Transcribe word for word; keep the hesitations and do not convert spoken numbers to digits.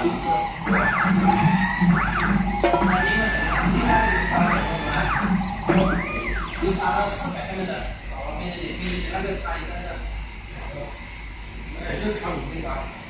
留下了四百分的，我给你给你那个差一点的，哎，就看我们家。